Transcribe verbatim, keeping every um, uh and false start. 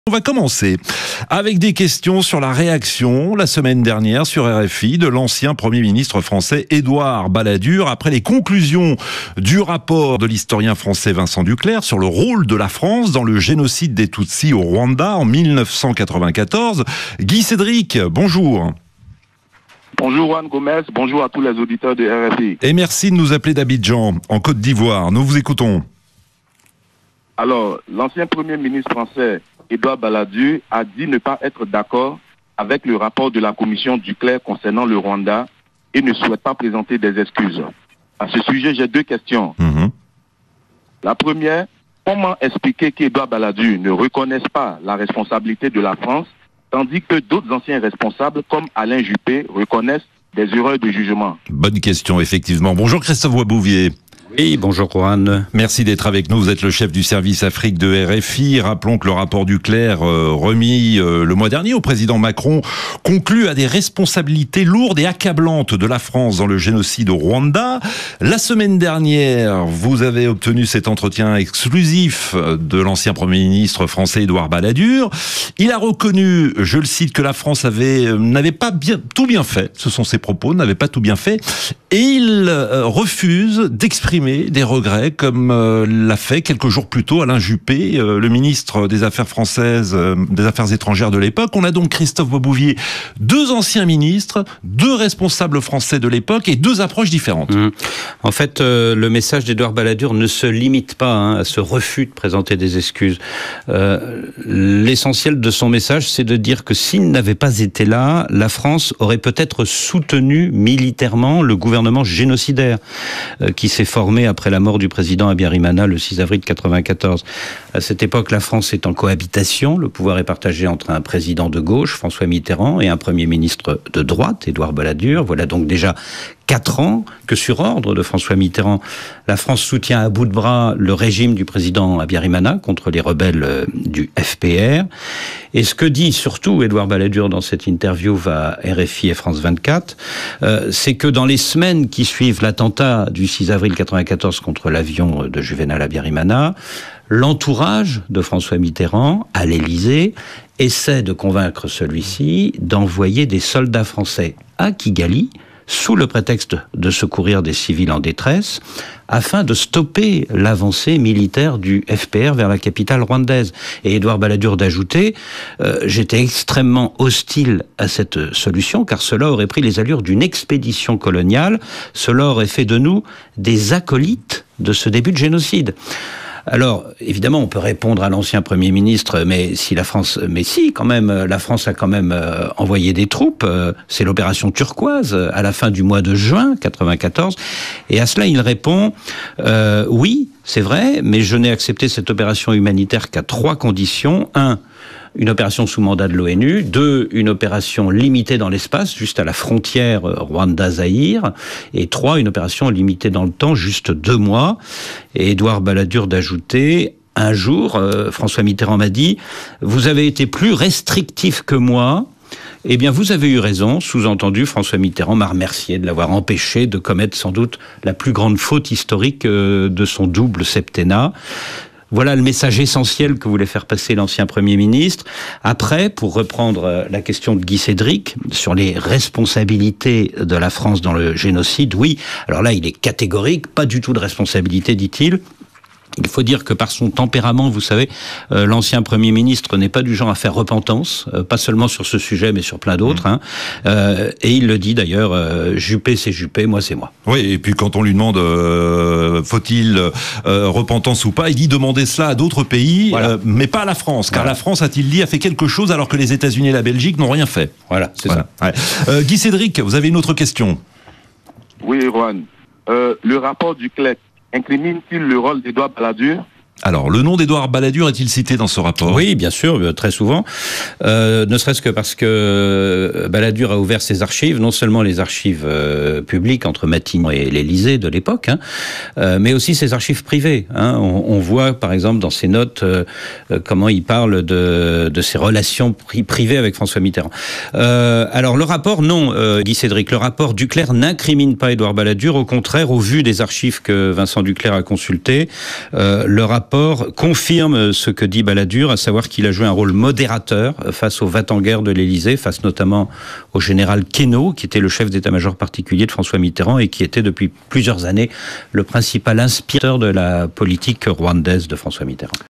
On va commencer avec des questions sur la réaction la semaine dernière sur R F I de l'ancien Premier ministre français Édouard Balladur après les conclusions du rapport de l'historien français Vincent Duclercq sur le rôle de la France dans le génocide des Tutsis au Rwanda en mille neuf cent quatre-vingt-quatorze. Guy Cédric, bonjour. Bonjour Juan Gomez, bonjour à tous les auditeurs de R F I. Et merci de nous appeler d'Abidjan, en Côte d'Ivoire. Nous vous écoutons. Alors, l'ancien Premier ministre français Édouard Balladur a dit ne pas être d'accord avec le rapport de la commission Duclercq concernant le Rwanda et ne souhaite pas présenter des excuses. À ce sujet, j'ai deux questions. Mmh. La première, comment expliquer qu'Édouard Balladur ne reconnaisse pas la responsabilité de la France, tandis que d'autres anciens responsables, comme Alain Juppé, reconnaissent des erreurs de jugement? Bonne question, effectivement. Bonjour Christophe Boisbouvier. Oui, bonjour Juan. Merci d'être avec nous. Vous êtes le chef du service Afrique de R F I. Rappelons que le rapport Duclercq euh, remis euh, le mois dernier au président Macron conclut à des responsabilités lourdes et accablantes de la France dans le génocide au Rwanda. La semaine dernière, vous avez obtenu cet entretien exclusif de l'ancien Premier ministre français Édouard Balladur. Il a reconnu, je le cite, que la France avait euh, n'avait pas bien, tout bien fait. Ce sont ses propos, n'avait pas tout bien fait. Et il euh, refuse d'exprimer des regrets, comme euh, l'a fait quelques jours plus tôt Alain Juppé, euh, le ministre des Affaires françaises, euh, des Affaires étrangères de l'époque. On a donc, Christophe Boisbouvier, deux anciens ministres, deux responsables français de l'époque et deux approches différentes. Mmh. En fait, euh, le message d'Édouard Balladur ne se limite pas hein, à ce refus de présenter des excuses. Euh, l'essentiel de son message, c'est de dire que s'il n'avait pas été là, la France aurait peut-être soutenu militairement le gouvernement génocidaire euh, qui s'est formé après la mort du président Habyarimana le six avril quatre-vingt-quatorze. À cette époque, la France est en cohabitation. Le pouvoir est partagé entre un président de gauche, François Mitterrand, et un Premier ministre de droite, Édouard Balladur. Voilà donc déjà quatre ans que, sur ordre de François Mitterrand, la France soutient à bout de bras le régime du président Habyarimana contre les rebelles du F P R. Et ce que dit surtout Édouard Balladur dans cette interview à R F I et France vingt-quatre, euh, c'est que dans les semaines qui suivent l'attentat du six avril quatre-vingt-quatorze contre l'avion de Juvénal Habyarimana, l'entourage de François Mitterrand à l'Élysée essaie de convaincre celui-ci d'envoyer des soldats français à Kigali sous le prétexte de secourir des civils en détresse, afin de stopper l'avancée militaire du F P R vers la capitale rwandaise. Et Édouard Balladur d'ajouter euh, « J'étais extrêmement hostile à cette solution, car cela aurait pris les allures d'une expédition coloniale, cela aurait fait de nous des acolytes de ce début de génocide ». Alors, évidemment, on peut répondre à l'ancien Premier ministre, mais si la France, mais si, quand même, la France a quand même euh, envoyé des troupes. Euh, c'est l'opération turquoise à la fin du mois de juin quatre-vingt-quatorze. Et à cela, il répond euh, oui, c'est vrai, mais je n'ai accepté cette opération humanitaire qu'à trois conditions. Un, une opération sous mandat de l'ONU. Deux, une opération limitée dans l'espace, juste à la frontière Rwanda-Zaïre. Et trois, une opération limitée dans le temps, juste deux mois. Et Édouard Balladur d'ajouter, un jour, euh, François Mitterrand m'a dit « Vous avez été plus restrictif que moi ». Eh bien, vous avez eu raison. Sous-entendu, François Mitterrand m'a remercié de l'avoir empêché de commettre sans doute la plus grande faute historique euh, de son double septennat. Voilà le message essentiel que voulait faire passer l'ancien Premier ministre. Après, pour reprendre la question de Guy Cédric sur les responsabilités de la France dans le génocide, oui, alors là, il est catégorique, pas du tout de responsabilité, dit-il. Il faut dire que par son tempérament, vous savez, euh, l'ancien Premier ministre n'est pas du genre à faire repentance, euh, pas seulement sur ce sujet, mais sur plein d'autres. Hein. Euh, et il le dit d'ailleurs, euh, Juppé c'est Juppé, moi c'est moi. Oui, et puis quand on lui demande euh, faut-il euh, repentance ou pas, il dit demander cela à d'autres pays, voilà. euh, mais pas à la France, car voilà. La France, a-t-il dit, a fait quelque chose alors que les États-Unis et la Belgique n'ont rien fait. Voilà, c'est voilà. ça. Ouais. Euh, Guy Cédric, vous avez une autre question? Oui, Juan. Euh, le rapport Duclercq incrimine-t-il le rôle d'Édouard Balladur? Alors, le nom d'Édouard Balladur est-il cité dans ce rapport? Oui, bien sûr, très souvent. Euh, ne serait-ce que parce que Balladur a ouvert ses archives, non seulement les archives euh, publiques entre Matignon et l'Élysée de l'époque, hein, euh, mais aussi ses archives privées. Hein. On, on voit, par exemple, dans ses notes, euh, comment il parle de, de ses relations pri- privées avec François Mitterrand. Euh, alors, le rapport, non, euh, Guy Cédric, le rapport Duclercq n'incrimine pas Édouard Balladur. Au contraire, au vu des archives que Vincent Duclercq a consultées, euh, le rapport rapport confirme ce que dit Balladur, à savoir qu'il a joué un rôle modérateur face au va-t-en-guerre de l'Élysée, face notamment au général Queneau, qui était le chef d'état-major particulier de François Mitterrand et qui était depuis plusieurs années le principal inspirateur de la politique rwandaise de François Mitterrand.